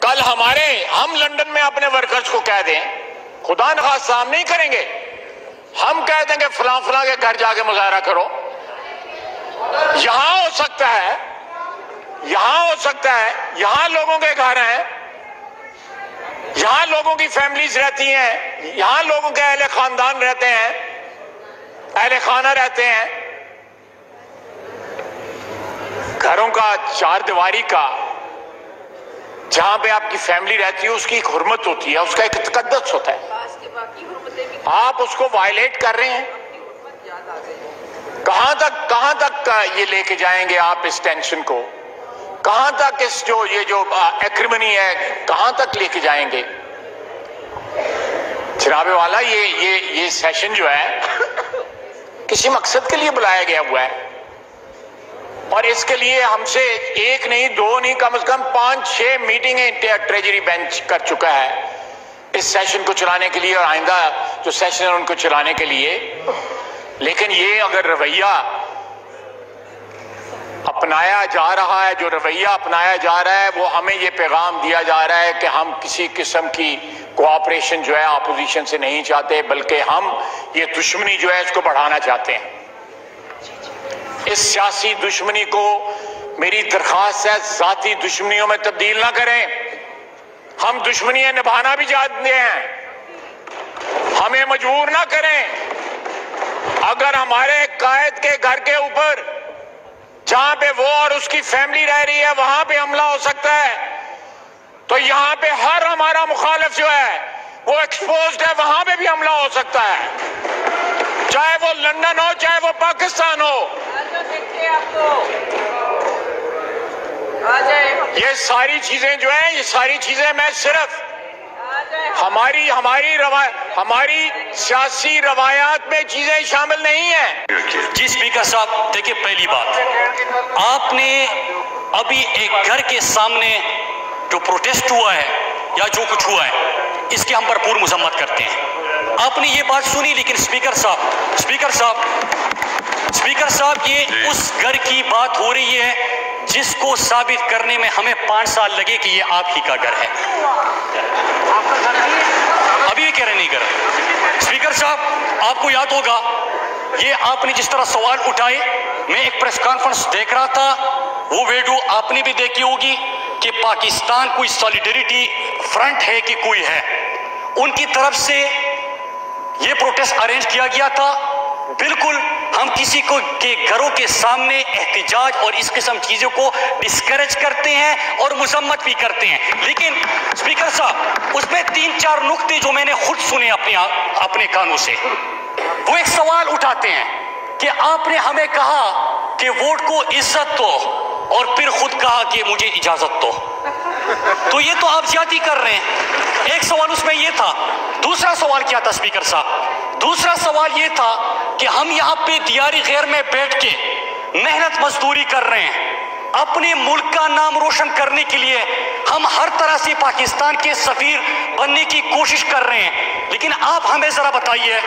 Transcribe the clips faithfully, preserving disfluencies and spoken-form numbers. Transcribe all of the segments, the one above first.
कल हमारे हम लंदन में अपने वर्कर्स को कह दें, खुदा न खास्ता हम नहीं करेंगे, हम कह देंगे फलां फलां के घर जाके मुजाहरा करो। यहां हो सकता है, यहां हो सकता है, यहां लोगों के घर हैं, यहां लोगों की फैमिलीज रहती हैं, यहां लोगों के अहले खानदान रहते हैं, अहले खाना रहते हैं। घरों का चार दीवारी का जहां पे आपकी फैमिली रहती है उसकी एक हुर्मत होती है, उसका एक तकद्दस होता है। आप उसको वायलेट कर रहे हैं। कहां तक कहां तक ये लेके जाएंगे आप इस टेंशन को? कहां तक इस जो ये जो एक्रिमनी है कहां तक लेके जाएंगे? जनाबे वाला, ये ये ये सेशन जो है किसी मकसद के लिए बुलाया गया हुआ है और इसके लिए हमसे एक नहीं, दो नहीं, कम से कम पांच छह मीटिंगें ट्रेजरी बेंच कर चुका है इस सेशन को चलाने के लिए और आइंदा जो सेशन है उनको चलाने के लिए। लेकिन ये अगर रवैया अपनाया जा रहा है, जो रवैया अपनाया जा रहा है, वो हमें ये पैगाम दिया जा रहा है कि हम किसी किस्म की कोऑपरेशन जो है अपोजिशन से नहीं चाहते, बल्कि हम ये दुश्मनी जो है इसको बढ़ाना चाहते हैं। इस सियासी दुश्मनी को मेरी दरखास्त है जाती दुश्मनियों में तब्दील ना करें। हम दुश्मनियां निभाना भी जानते हैं, हमें मजबूर ना करें। अगर हमारे कायद के घर के ऊपर जहां पे वो और उसकी फैमिली रह रही है वहां पे हमला हो सकता है, तो यहां पे हर हमारा मुखालिफ जो है वो एक्सपोज्ड है, वहां पे भी हमला हो सकता है, चाहे वो लंदन हो चाहे वो पाकिस्तान हो। ये सारी चीजें जो है, ये सारी चीजें मैं सिर्फ हमारी हमारी रवा हमारी सियासी रवायात में चीजें शामिल नहीं है। जी स्पीकर साहब, देखिए पहली बात, आपने अभी एक घर के सामने जो प्रोटेस्ट हुआ है या जो कुछ हुआ है इसकी हम भरपूर मजम्मत करते हैं। आपने ये बात सुनी, लेकिन स्पीकर साहब स्पीकर साहब स्पीकर साहब ये उस घर की बात हो रही है जिसको साबित करने में हमें पांच साल लगे कि ये आप ही का घर है। अभी ये कह रहे नहीं कर रहे। स्पीकर साहब, आपको याद होगा ये आपने जिस तरह सवाल उठाए, मैं एक प्रेस कॉन्फ्रेंस देख रहा था, वो वीडियो आपने भी देखी होगी कि पाकिस्तान कोई सॉलिडरिटी फ्रंट है कि कोई है, उनकी तरफ से ये प्रोटेस्ट अरेंज किया गया था। बिल्कुल हम किसी को के घरों के सामने एहतिजाज और इस किस्म चीजों को डिस्करेज करते हैं और मजम्मत भी करते हैं, लेकिन स्पीकर साहब उसमें तीन चार नुक्ते जो मैंने खुद सुने अपने अपने कानों से, वो एक सवाल उठाते हैं कि आपने हमें कहा कि वोट को इज्जत दो और फिर खुद कहा कि मुझे इजाजत दो, तो ये तो आप ज्यादती कर रहे हैं। एक सवाल उसमें ये था। दूसरा सवाल क्या था स्पीकर साहब? दूसरा सवाल ये था कि हम यहाँ पे दियारी गैर में बैठ के मेहनत मजदूरी कर रहे हैं, अपने मुल्क का नाम रोशन करने के लिए हम हर तरह से पाकिस्तान के सफीर बनने की कोशिश कर रहे हैं, लेकिन आप हमें जरा बताइए,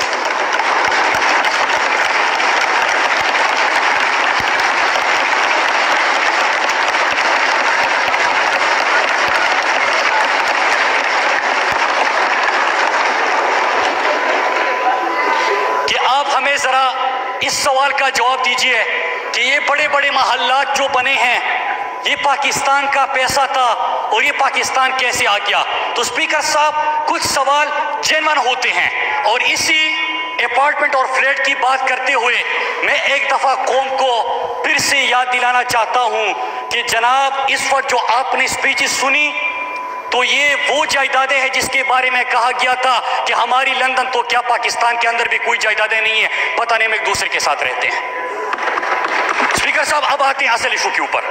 हमें जरा इस सवाल का जवाब दीजिए कि ये बड़े बड़े महल्लात जो बने हैं ये पाकिस्तान का पैसा था और ये पाकिस्तान कैसे आ गया? तो स्पीकर साहब कुछ सवाल जेन्युइन होते हैं और इसी अपार्टमेंट और फ्लैट की बात करते हुए मैं एक दफा कौम को फिर से याद दिलाना चाहता हूं कि जनाब इस वक्त जो आपने स्पीचेस सुनी तो ये वो जायदादें हैं जिसके बारे में कहा गया था कि हमारी लंदन तो क्या पाकिस्तान के अंदर भी कोई जायदादें नहीं है, पता नहीं हम एक दूसरे के साथ रहते हैं। स्पीकर साहब अब आते हैं असल इशू के ऊपर।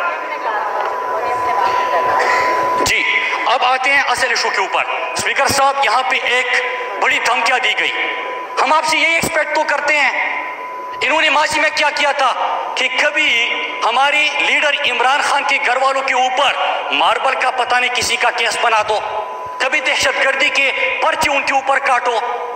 जी अब आते हैं असल इशू के ऊपर। स्पीकर साहब यहाँ पे एक बड़ी धमकियां दी गई, हम आपसे यही एक्सपेक्ट तो करते हैं। इन्होंने माजी में क्या किया था कि कभी हमारे लीडर इमरान खान के घर वालों के ऊपर मार्बल का पता नहीं किसी का केस बना दो, कभी दहशतगर्दी के पर्चे उनके ऊपर काटो,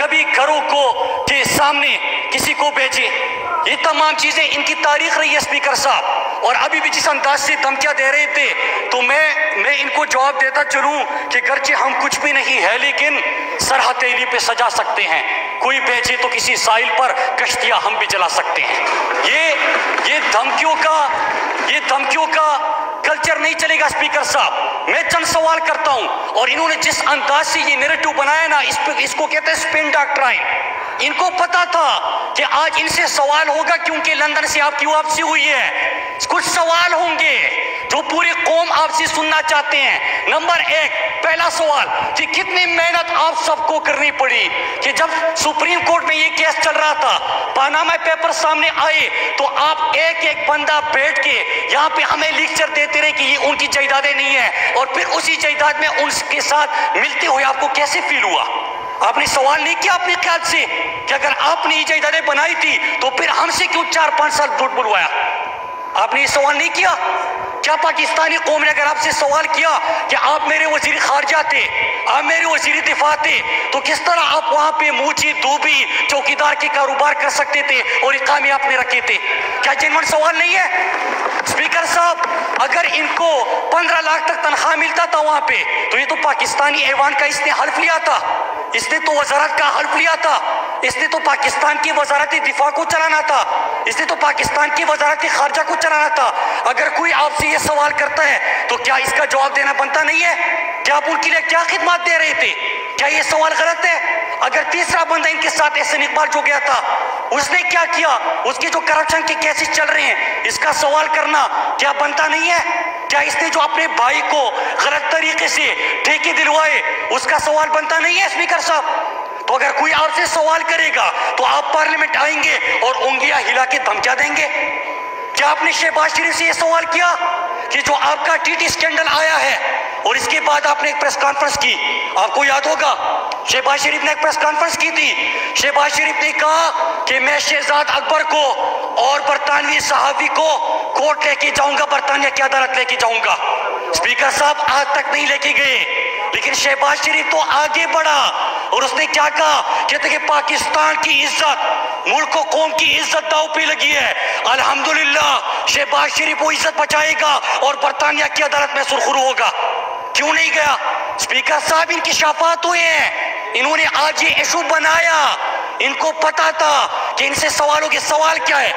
कभी घरों को के सामने किसी को भेजे। ये तमाम चीजें इनकी तारीख रही है स्पीकर साहब। और अभी भी जिस अंदाज से धमकियां दे रहे थे तो मैं मैं इनको जवाब देता चलूं कि गर्चे हम कुछ भी नहीं है लेकिन सर हथेली पे सजा सकते हैं। कोई भेजे तो किसी साहिल पर कश्तियां हम भी जला सकते हैं। ये ये धमकियों का ये धमकियों का कल्चर नहीं चलेगा स्पीकर साहब। मैं चंद सवाल करता हूं और इन्होंने जिस अंदाज से ये नैरेटिव बनाया ना, इस पे इसको कहते हैं स्पिन डॉक्ट्राइन। इनको पता था कि आज इनसे सवाल होगा क्योंकि लंदन से आपकी वापसी हुई है। कुछ सवाल होंगे जो पूरी कौम आपसे सुनना चाहते हैं। नंबर एक, पहला सवाल कि कितनी मेहनत आप सबको करनी पड़ी कि जब सुप्रीम कोर्ट में ये केस चल रहा था, पानामा पेपर सामने आए तो आप एक एक बंदा बैठ के यहाँ पे हमें लेक्चर देते रहे कि ये उनकी जायदादें नहीं है, और फिर उसी जायदाद में उनके साथ मिलते हुए आपको कैसे फील हुआ? आपने सवाल नहीं किया अपने ख्याल से कि अगर आपने ये जायदादें बनाई थी तो फिर हमसे क्यों चार पांच साल झूठ बुलवाया? आपने ये सवाल नहीं किया? क्या पाकिस्तानी कौम ने अगर आपसे सवाल किया कि आप मेरे वजीर खारजा थे, आप मेरे वजीर दिफा थे, तो किस तरह आप वहां पे मूची धोबी चौकीदार के कारोबार कर सकते थे और इकामे आपने रखे थे? क्या जेन्युइन सवाल नहीं है स्पीकर साहब? अगर इनको पंद्रह लाख तक तनख्वाह मिलता था वहां पे तो ये तो पाकिस्तानी ऐवान का इसने हल्फ लिया था, इसने तो वजारत का हल्फ लिया था, इसने तो पाकिस्तान की वजारत दिफा को चलाना था, इसने तो पाकिस्तान की वजारत खारजा को चलाना था। अगर कोई आपसे ये सवाल करता है तो क्या इसका जवाब देना बनता नहीं है? क्या आप उनके लिए क्या खिदमत दे रहे थे? क्या ये सवाल गलत है? अगर तीसरा बंदा इनके साथ एहसन इकबाल जो गया था, उसने क्या किया? उसके जो करप्शन के केसेस चल रहे हैं, इसका सवाल करना क्या बनता नहीं है? क्या इसने जो अपने भाई को गलत तरीके से ठेके दिलवाए, उसका सवाल बनता नहीं है स्पीकर साहब? तो अगर कोई आपसे सवाल करेगा तो आप पार्लियामेंट आएंगे और उंगलियां हिला के धमकियां देंगे? क्या आपने शहबाज शरीफ से यह सवाल किया कि जो आपका टीटी स्कैंडल आया है और इसके बाद आपने एक प्रेस कॉन्फ्रेंस की, आपको याद होगा शहबाज शरीफ ने एक प्रेस कॉन्फ्रेंस की थी। शहबाज शरीफ ने कहा कि मैं शहजाद अकबर को और बरतानवी सहाफी को कोर्ट लेके जाऊंगा, बरतानिया की अदालत लेके जाऊंगा। स्पीकर साहब आज तक नहीं लेके गए, लेकिन शहबाज शरीफ तो आगे बढ़ा और उसने क्या कहा? कहते कि पाकिस्तान की इज्जत, मुल्क और कौम की इज्जत दांव पे लगी है। अल्हम्दुलिल्लाह शहबाज शरीफ वो इज्जत बचाएगा और बरतानिया की अदालत में सुरखरू होगा। क्यों नहीं गया? स्पीकर साहब इनकी शफात हुए हैं, इन्होंने आज ये इशू बनाया, इनको पता था कि इनसे सवालों के सवाल क्या है।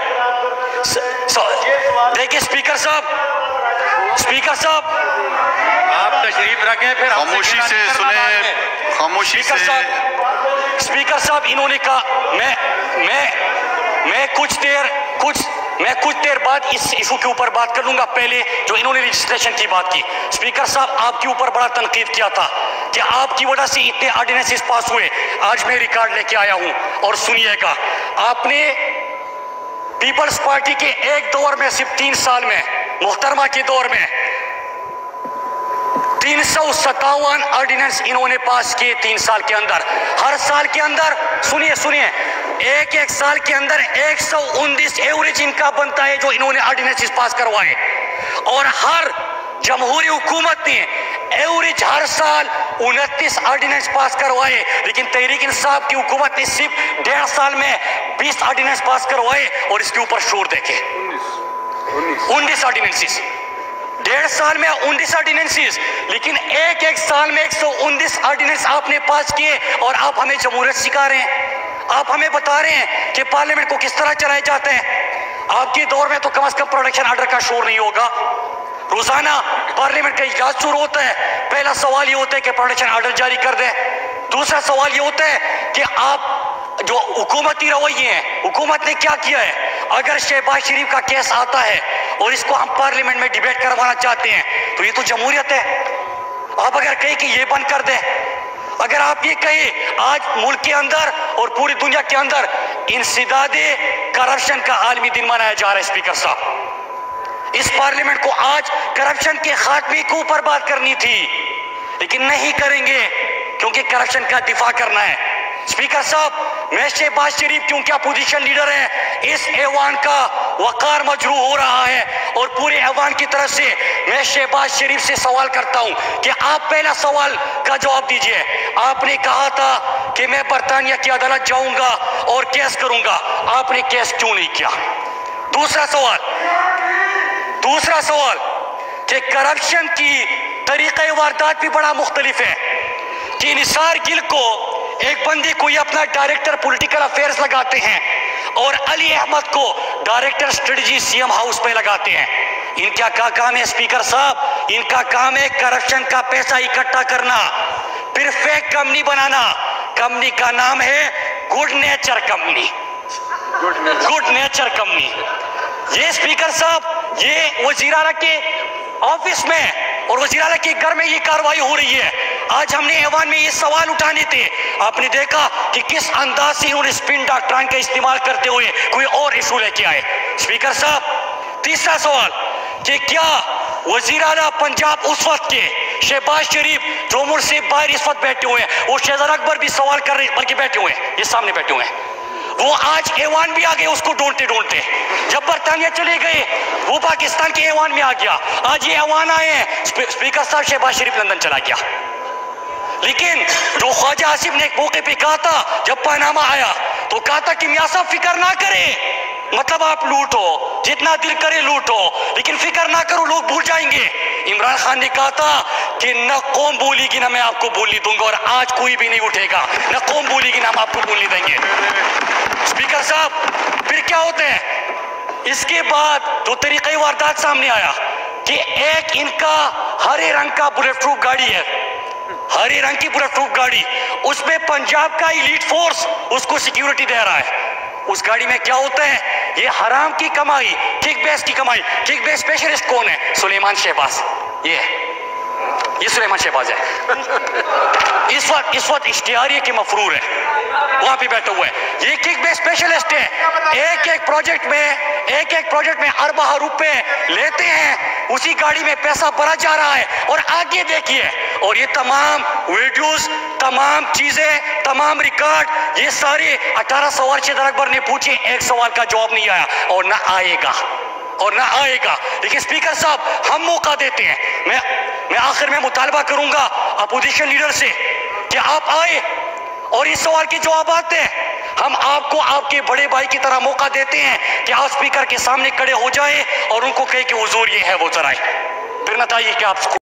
देखिए स्पीकर साहब, स्पीकर साहब आप तशरीफ रखें, फिर खामोशी से सुने, खामोशी से। स्पीकर साहब इन्होंने कहा मैं मैं मैं कुछ देर कुछ मैं कुछ देर बाद इस इशू के ऊपर बात कर लूंगा। पहले जो इन्होंने रजिस्ट्रेशन की बात की, स्पीकर साहब आपके ऊपर बड़ा तनकीद किया था कि आपकी वजह से इतने ऑर्डिनेंसेस पास हुए। आज मैं रिकॉर्ड लेके आया हूं और सुनिएगा। आपने पीपल्स पार्टी के एक दौर में, सिर्फ तीन साल में, मुहतरमा के दौर में तीन सौ सत्तावन ऑर्डिनेंस इन्होंने पास किए तीन साल के अंदर। हर साल के अंदर सुनिए सुनिए एक एक साल के अंदर एक सौ उन्नीस एवरेज इनका बनता है जो इन्होंने ऑर्डिनेंस पास करवाए। और हर जमहूरी हुकूमत ने एवरेज हर साल उनतीस ऑर्डिनेंस पास करवाए, लेकिन तहरीक इंसाफ की हुकूमत ने सिर्फ डेढ़ साल में बीस ऑर्डिनेंस पास करवाए। और इसके ऊपर शोर देखे, उन्नीस ऑर्डिनेंसेस डेढ़ साल में, उन्नीस ऑर्डिनेंसेस, लेकिन एक एक साल में एक सौ उन्नीस ऑर्डिनेंस आपने पास किए और आप हमें जमहूरियत सिखा रहे हैं। आप हमें बता रहे हैं कि पार्लियामेंट को किस तरह चलाए जाते हैं। आपके दौर में तो कम से कम प्रोटेक्शन ऑर्डर का शोर नहीं होगा। रोजाना पार्लियामेंट का इजलास शुरू होता है, पहला सवाल ये होता है कि प्रोटेक्शन ऑर्डर जारी कर दे। दूसरा सवाल ये होता है कि आप जो हुकूमती रवैये हैं, हुकूमत ने क्या किया है। अगर शहबाज शरीफ का केस आता है और इसको हम पार्लियामेंट में डिबेट करवाना चाहते हैं तो ये तो जमहूरियत है। आप अगर कहें कि ये बंद कर दे, अगर आप ये कहें आज मुल्क के अंदर और पूरी दुनिया के अंदर इंसदादे करप्शन का आलमी दिन मनाया जा रहा है। स्पीकर साहब इस पार्लियामेंट को आज करप्शन के खात्मे के ऊपर बात करनी थी, लेकिन नहीं करेंगे क्योंकि करप्शन का दिफा करना है। स्पीकर साहब, मैं शहबाज शरीफ क्योंकि अपोजिशन लीडर है, इस ऐवान का वकार मजरू हो रहा है और पूरे ऐवान की तरफ से मैं शहबाज शरीफ से सवाल करता हूं कि आप पहला सवाल का जवाब दीजिए। आपने कहा था कि मैं बरतानिया की अदालत जाऊंगा और केस करूंगा, आपने केस क्यों नहीं किया? दूसरा सवाल दूसरा सवाल कि करप्शन की तरीक़े वारदात भी बड़ा मुख्तलिफ है कि निसार गिल को एक बंदे को ये अपना डायरेक्टर पॉलिटिकल अफेयर्स लगाते हैं और अली अहमद को डायरेक्टर स्ट्रेटजी सीएम हाउस पे लगाते हैं। इनका क्या काम है स्पीकर साहब? इनका काम है करप्शन का पैसा इकट्ठा करना, फिर फेक कंपनी बनाना। कंपनी का नाम है good nature company, good nature company. ये स्पीकर साहब, ये वजीर आला के ऑफिस में और वजीर आला के घर में ये कार्रवाई हो रही है। आज हमने ऐवान में ये सवाल उठाने थे, आपने देखा कि किस अंदाज से उन्हें स्पिन डॉक्ट्राइन का इस्तेमाल करते हुए कोई और इशू लेके आए। स्पीकर साहब, तीसरा सवाल कि क्या वजीर आला पंजाब उस वक्त के शहबाज शरीफ जो मुझसे बाहर इस वक्त बैठे हुए हैं, वो शहजादा अकबर भी सवाल कर रहे बल्कि बैठे हुए हैं, ये सामने बैठे हुए हैं, वो आज ऐवान भी आ गए उसको ढूंढते ढूंढते। जब बरतानिया चले गए वो पाकिस्तान के ऐवान में आ गया, आज ये ऐवान आए हैं। स्पीकर साहब, शहबाज शरीफ लंदन चला गया, लेकिन जो ख्वाजा आसिफ ने एक मौके पे कहा था जब पनामा आया तो कहा था कि मियां साहब फिक्र ना करें, मतलब आप लूटो जितना दिल करे लूटो, लेकिन फिक्र ना करो लोग भूल जाएंगे। इमरान खान ने कहा था कि न कौम बोलेगी ना मैं आपको बोलने दूंगा, और आज कोई भी नहीं उठेगा, न कौम बोलेगी ना हम आपको बोलने देंगे। स्पीकर साहब, फिर क्या होता है इसके बाद जो तरीक़े वारदात सामने आया कि एक इनका हरे रंग का बुलेट प्रूफ गाड़ी है, हरे रंग की बुलेट प्रूफ गाड़ी, उसमें पंजाब का इलीट फोर्स उसको सिक्योरिटी दे रहा है। उस गाड़ी में क्या होता है? ये हराम की कमाई, किक बेस की कमाई। किक बेस स्पेशलिस्ट कौन है? सुलेमान शहबाज, ये ये सुलेमान शहबाज है। इस वक्त इस वक्त इश्तिहारिया के मफरूर है, वहां पे बैठा हुआ है। ये किक बेस स्पेशलिस्ट है, एक एक प्रोजेक्ट में एक एक प्रोजेक्ट में अरबा रुपए लेते हैं, उसी गाड़ी में पैसा भरा जा रहा है। और आगे देखिए, और ये तमाम वीडियोस, तमाम चीजें, तमाम रिकॉर्ड, ये सारे अठारह सवाल शहजादा अकबर ने पूछे, एक सवाल का जवाब नहीं आया और ना आएगा और ना आएगा। लेकिन स्पीकर साहब, हम मौका देते हैं। मैं मैं आखिर में मुतालबा करूंगा अपोजिशन लीडर से कि आप आए और इस सवाल के जवाब आते हैं। हम आपको आपके बड़े भाई की तरह मौका देते हैं कि आप स्पीकर के सामने खड़े हो जाए और उनको कहे कि हुजूर ये है वो जरा, फिर बताइए कि आप